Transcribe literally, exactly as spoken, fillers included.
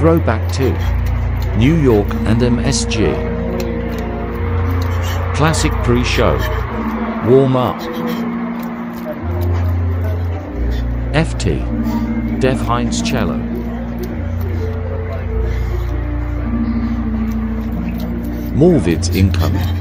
Throwback to New York and M S G. Classic pre-show. Warm up. F T. Def Heinz cello. More vids incoming.